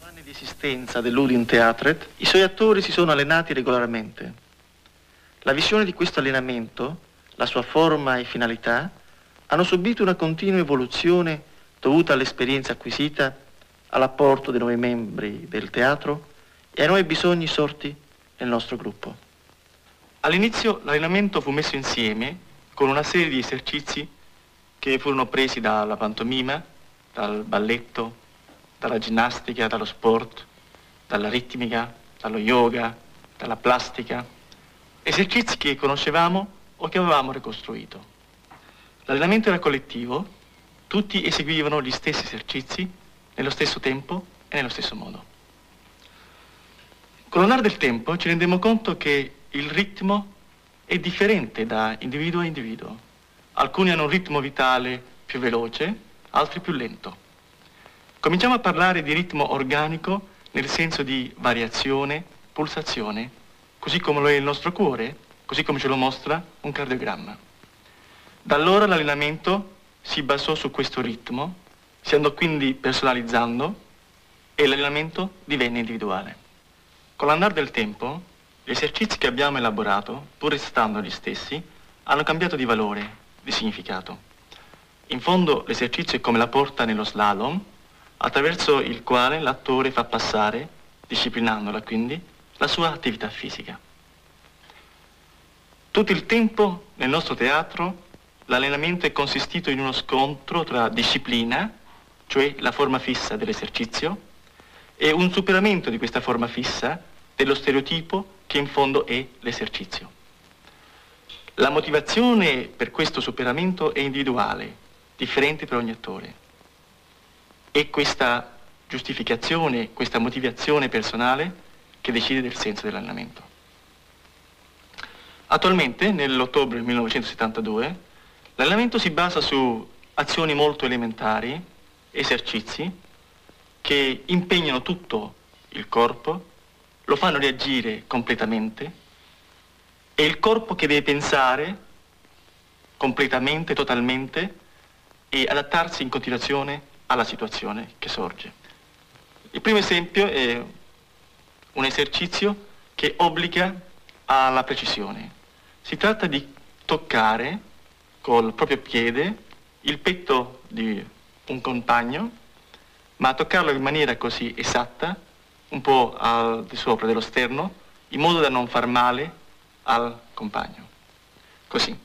anni di esistenza dell'Udin-Theatret, i suoi attori si sono allenati regolarmente. La visione di questo allenamento, la sua forma e finalità, hanno subito una continua evoluzione dovuta all'esperienza acquisita, all'apporto dei nuovi membri del teatro e ai nuovi bisogni sorti nel nostro gruppo. All'inizio l'allenamento fu messo insieme con una serie di esercizi che furono presi dalla pantomima, dal balletto, dalla ginnastica, dallo sport, dalla ritmica, dallo yoga, dalla plastica, esercizi che conoscevamo o che avevamo ricostruito. L'allenamento era collettivo, tutti eseguivano gli stessi esercizi nello stesso tempo e nello stesso modo. Con l'andare del tempo ci rendiamo conto che il ritmo è differente da individuo a individuo. Alcuni hanno un ritmo vitale più veloce, altri più lento. Cominciamo a parlare di ritmo organico nel senso di variazione, pulsazione, così come lo è il nostro cuore, così come ce lo mostra un cardiogramma. Da allora l'allenamento si basò su questo ritmo, si andò quindi personalizzando e l'allenamento divenne individuale. Con l'andare del tempo, gli esercizi che abbiamo elaborato, pur restando gli stessi, hanno cambiato di valore, di significato. In fondo l'esercizio è come la porta nello slalom, attraverso il quale l'attore fa passare, disciplinandola quindi, la sua attività fisica. Tutto il tempo nel nostro teatro l'allenamento è consistito in uno scontro tra disciplina, cioè la forma fissa dell'esercizio, e un superamento di questa forma fissa dello stereotipo che in fondo è l'esercizio. La motivazione per questo superamento è individuale, differente per ogni attore. È questa giustificazione, questa motivazione personale che decide del senso dell'allenamento. Attualmente, nell'ottobre del 1972, l'allenamento si basa su azioni molto elementari, esercizi, che impegnano tutto il corpo, lo fanno reagire completamente, è il corpo che deve pensare completamente, totalmente, e adattarsi in continuazione alla situazione che sorge. Il primo esempio è un esercizio che obbliga alla precisione. Si tratta di toccare col proprio piede il petto di un compagno, ma toccarlo in maniera così esatta, un po' al di sopra dello sterno, in modo da non far male al compagno. Così.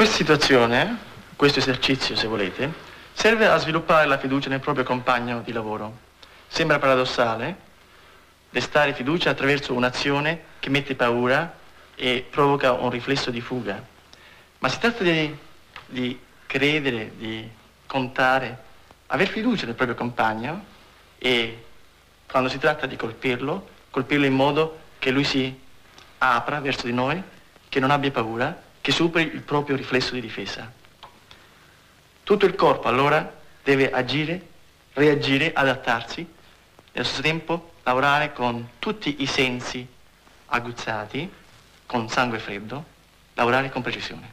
Questa situazione, questo esercizio se volete, serve a sviluppare la fiducia nel proprio compagno di lavoro. Sembra paradossale destare fiducia attraverso un'azione che mette paura e provoca un riflesso di fuga. Ma si tratta di credere, di contare, aver fiducia nel proprio compagno e quando si tratta di colpirlo in modo che lui si apra verso di noi, che non abbia paura, che superi il proprio riflesso di difesa. Tutto il corpo allora deve agire, reagire, adattarsi, nello stesso tempo lavorare con tutti i sensi aguzzati, con sangue freddo, lavorare con precisione.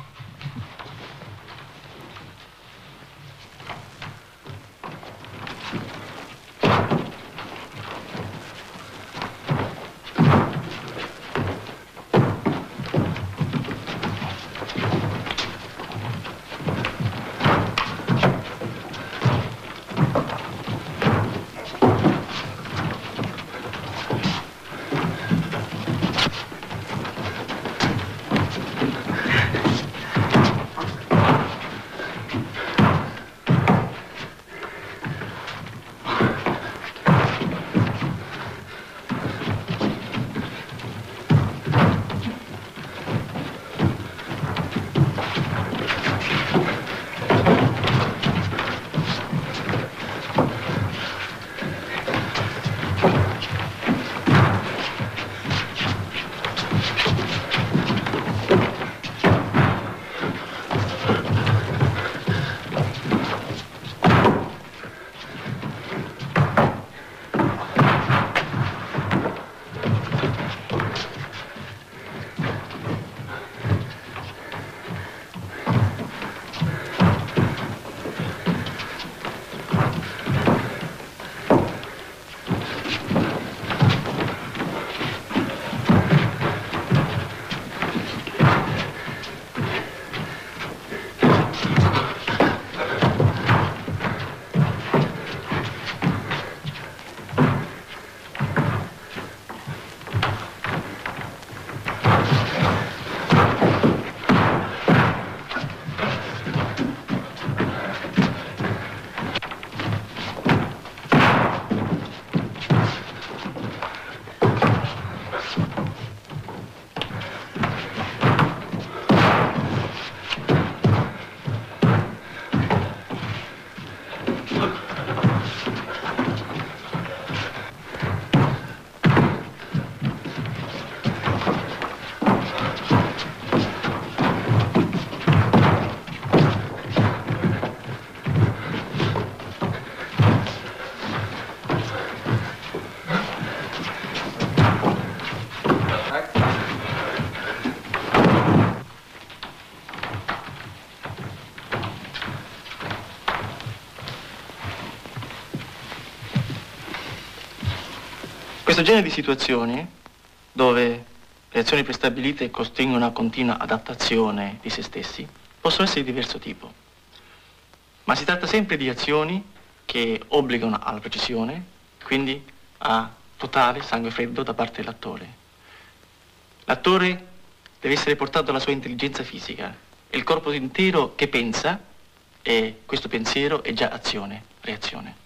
Questo genere di situazioni, dove le azioni prestabilite costringono a continua adattazione di se stessi, possono essere di diverso tipo. Ma si tratta sempre di azioni che obbligano alla precisione, quindi a totale sangue freddo da parte dell'attore. L'attore deve essere portato alla sua intelligenza fisica, è il corpo intero che pensa e questo pensiero è già azione, reazione.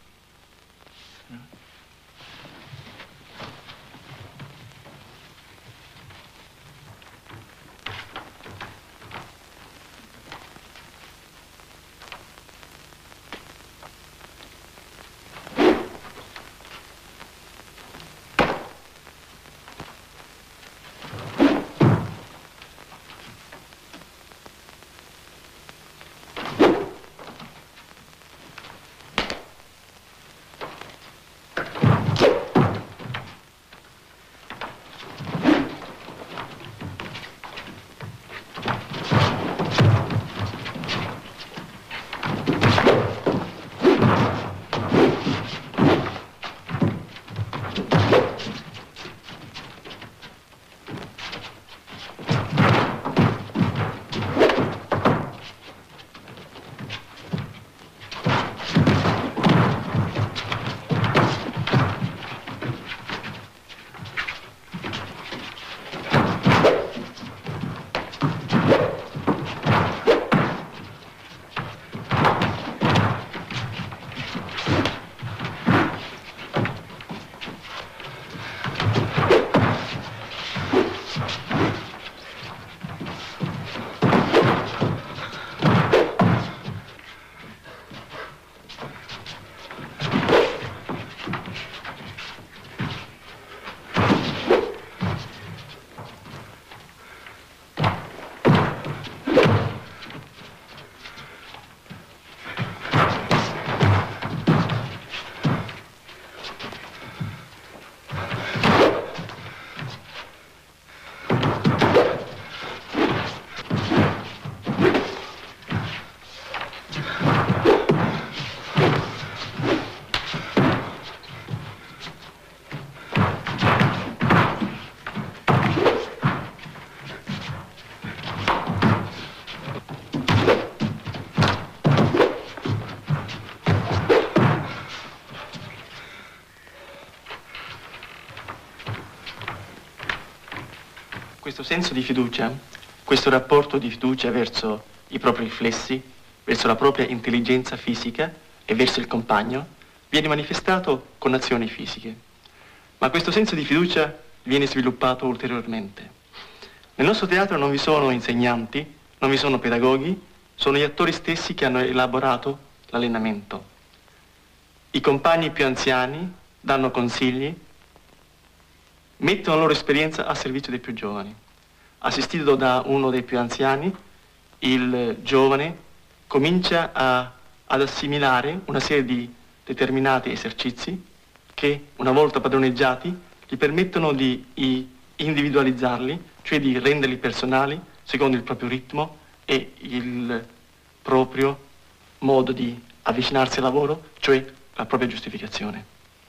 Questo senso di fiducia, questo rapporto di fiducia verso i propri riflessi, verso la propria intelligenza fisica e verso il compagno, viene manifestato con azioni fisiche. Ma questo senso di fiducia viene sviluppato ulteriormente. Nel nostro teatro non vi sono insegnanti, non vi sono pedagoghi, sono gli attori stessi che hanno elaborato l'allenamento. I compagni più anziani danno consigli, mettono la loro esperienza a servizio dei più giovani. Assistito da uno dei più anziani, il giovane comincia ad assimilare una serie di determinati esercizi che, una volta padroneggiati, gli permettono di individualizzarli, cioè di renderli personali secondo il proprio ritmo e il proprio modo di avvicinarsi al lavoro, cioè la propria giustificazione.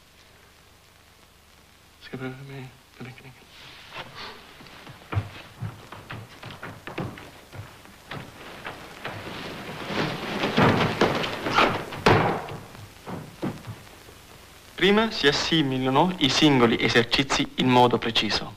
Prima si assimilano i singoli esercizi in modo preciso.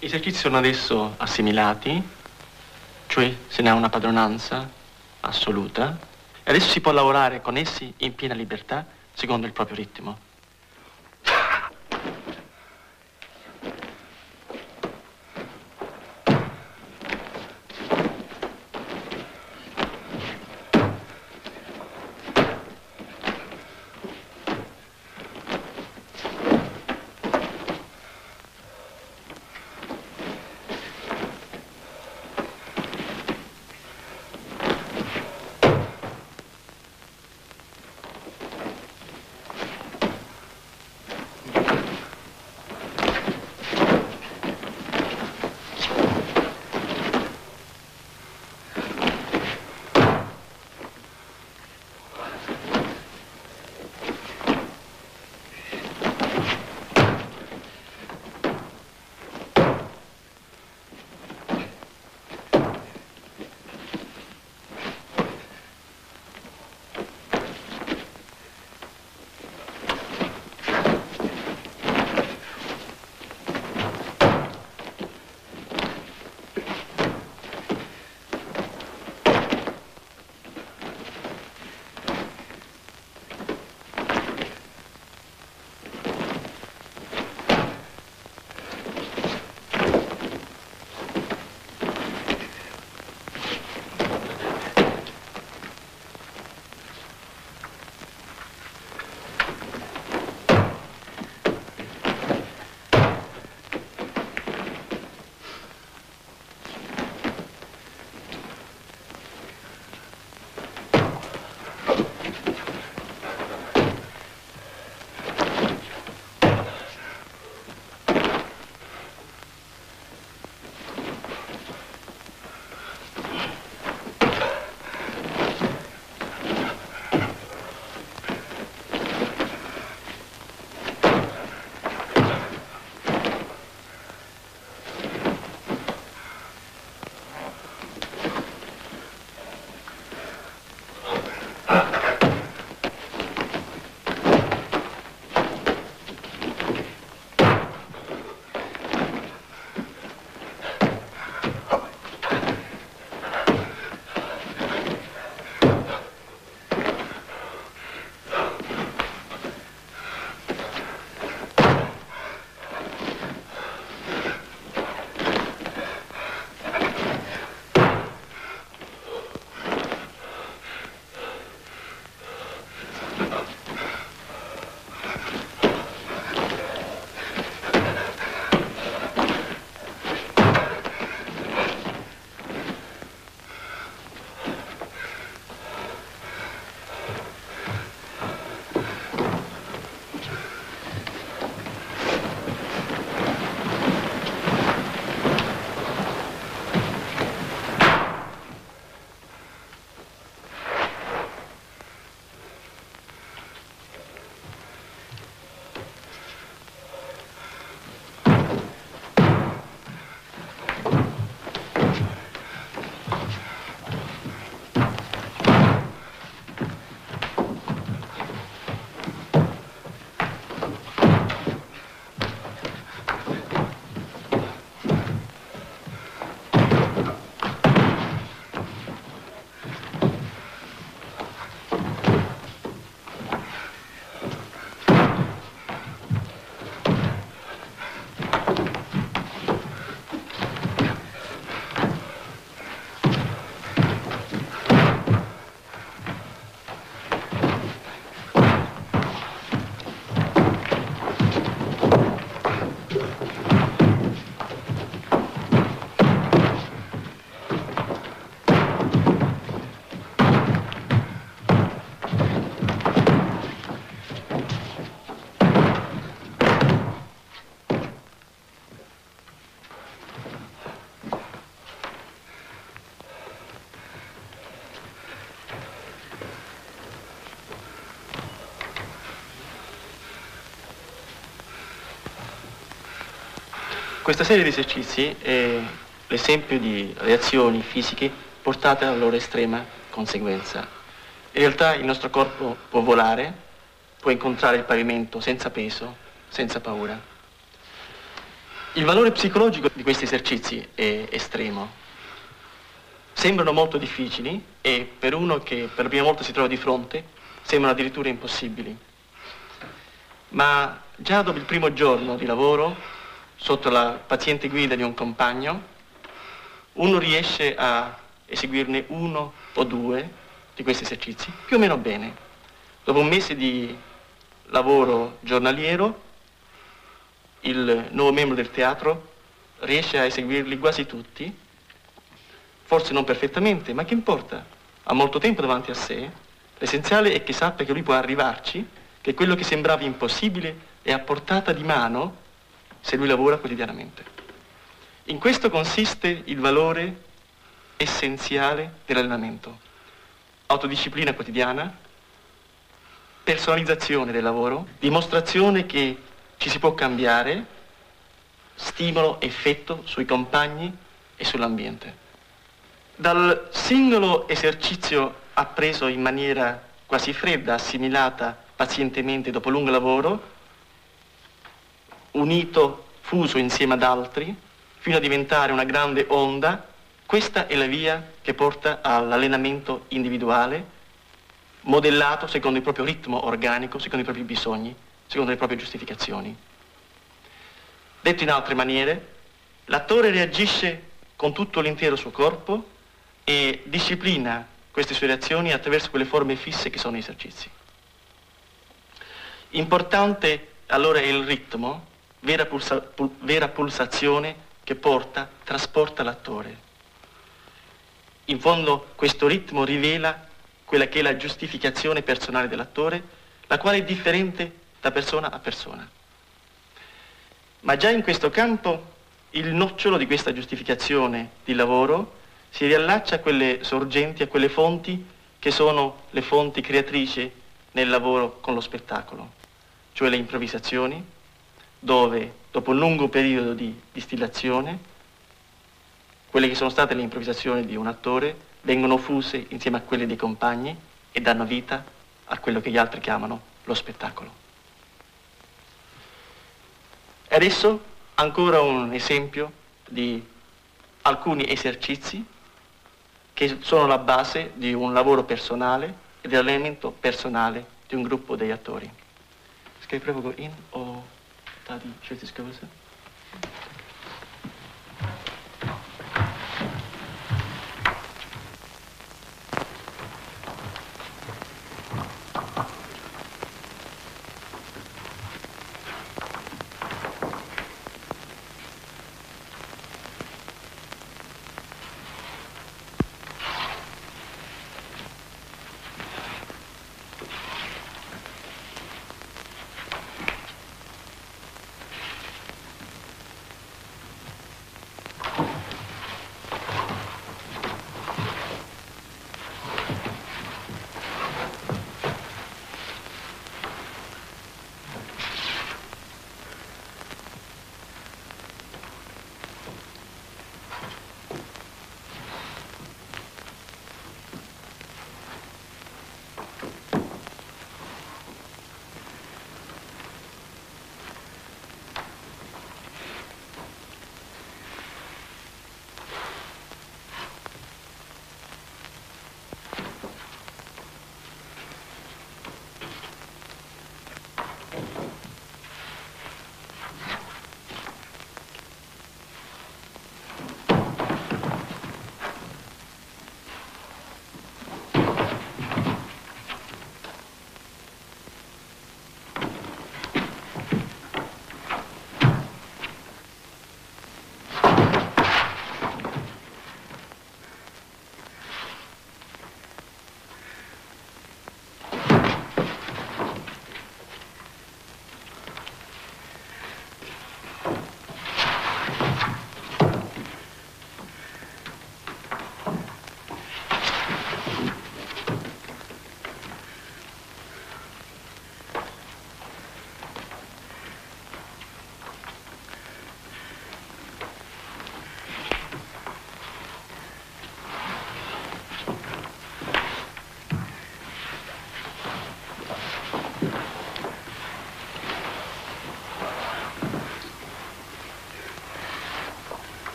Gli esercizi sono adesso assimilati, cioè se ne ha una padronanza assoluta, e adesso si può lavorare con essi in piena libertà, secondo il proprio ritmo. Questa serie di esercizi è l'esempio di reazioni fisiche portate alla loro estrema conseguenza. In realtà il nostro corpo può volare, può incontrare il pavimento senza peso, senza paura. Il valore psicologico di questi esercizi è estremo. Sembrano molto difficili e per uno che per la prima volta si trova di fronte sembrano addirittura impossibili. Ma già dopo il primo giorno di lavoro, sotto la paziente guida di un compagno, uno riesce a eseguirne uno o due di questi esercizi più o meno bene. Dopo un mese di lavoro giornaliero, il nuovo membro del teatro riesce a eseguirli quasi tutti, forse non perfettamente, ma che importa? Ha molto tempo davanti a sé, l'essenziale è che sappia che lui può arrivarci, che quello che sembrava impossibile è a portata di mano se lui lavora quotidianamente. In questo consiste il valore essenziale dell'allenamento. Autodisciplina quotidiana, personalizzazione del lavoro, dimostrazione che ci si può cambiare, stimolo, effetto sui compagni e sull'ambiente. Dal singolo esercizio appreso in maniera quasi fredda, assimilata pazientemente dopo lungo lavoro, unito, fuso insieme ad altri, fino a diventare una grande onda, questa è la via che porta all'allenamento individuale, modellato secondo il proprio ritmo organico, secondo i propri bisogni, secondo le proprie giustificazioni. Detto in altre maniere, l'attore reagisce con tutto l'intero suo corpo e disciplina queste sue reazioni attraverso quelle forme fisse che sono gli esercizi. Importante allora è il ritmo, vera pulsazione che trasporta l'attore. In fondo questo ritmo rivela quella che è la giustificazione personale dell'attore, la quale è differente da persona a persona. Ma già in questo campo il nocciolo di questa giustificazione di lavoro si riallaccia a quelle sorgenti, a quelle fonti che sono le fonti creatrici nel lavoro con lo spettacolo, cioè le improvvisazioni, dove dopo un lungo periodo di distillazione, quelle che sono state le improvvisazioni di un attore vengono fuse insieme a quelle dei compagni e danno vita a quello che gli altri chiamano lo spettacolo. E adesso ancora un esempio di alcuni esercizi che sono la base di un lavoro personale e dell'allenamento personale di un gruppo degli attori. Ska vi pröva gå in och ta din köttisgåelse?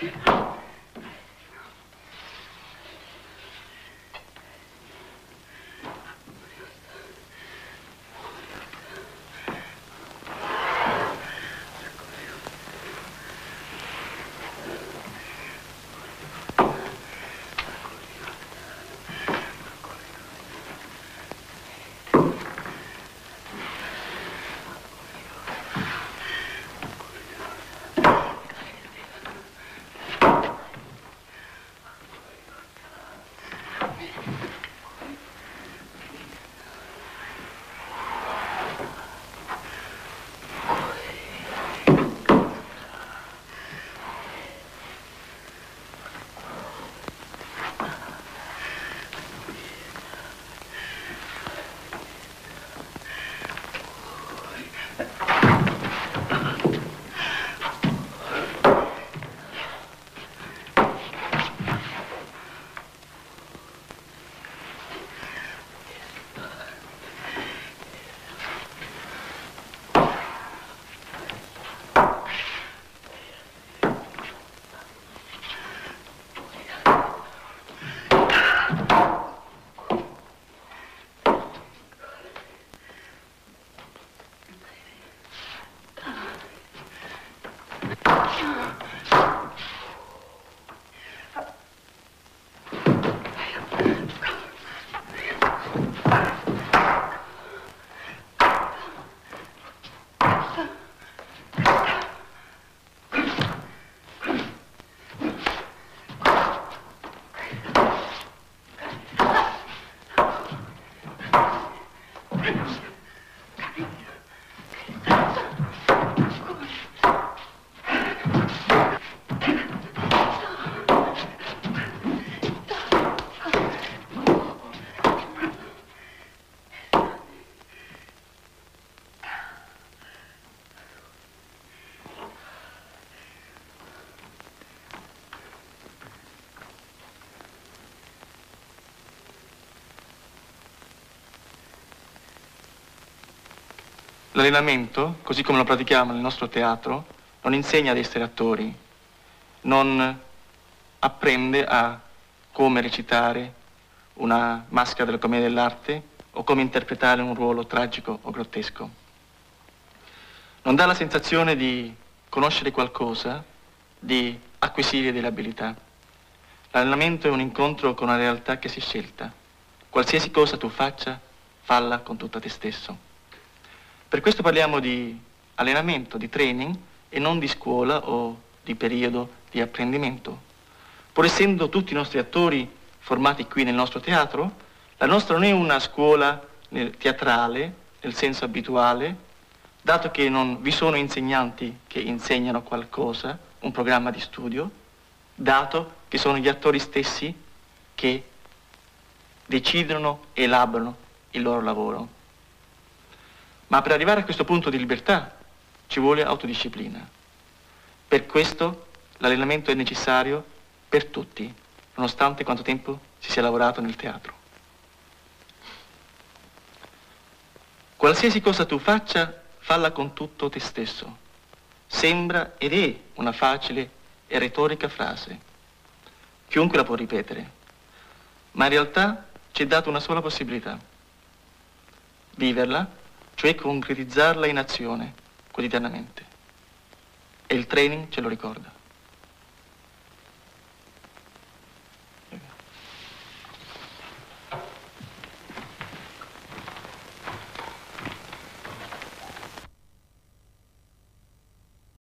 L'allenamento, così come lo pratichiamo nel nostro teatro, non insegna ad essere attori, non apprende a come recitare una maschera della commedia dell'arte o come interpretare un ruolo tragico o grottesco. Non dà la sensazione di conoscere qualcosa, di acquisire delle abilità. L'allenamento è un incontro con una realtà che si è scelta. Qualsiasi cosa tu faccia, falla con tutta te stesso. Per questo parliamo di allenamento, di training e non di scuola o di periodo di apprendimento. Pur essendo tutti i nostri attori formati qui nel nostro teatro, la nostra non è una scuola teatrale nel senso abituale, dato che non vi sono insegnanti che insegnano qualcosa, un programma di studio, dato che sono gli attori stessi che decidono e elaborano il loro lavoro. Ma per arrivare a questo punto di libertà ci vuole autodisciplina. Per questo l'allenamento è necessario per tutti, nonostante quanto tempo si sia lavorato nel teatro. Qualsiasi cosa tu faccia, falla con tutto te stesso. Sembra ed è una facile e retorica frase. Chiunque la può ripetere. Ma in realtà ci è data una sola possibilità. Viverla, cioè concretizzarla in azione, quotidianamente. E il training ce lo ricorda.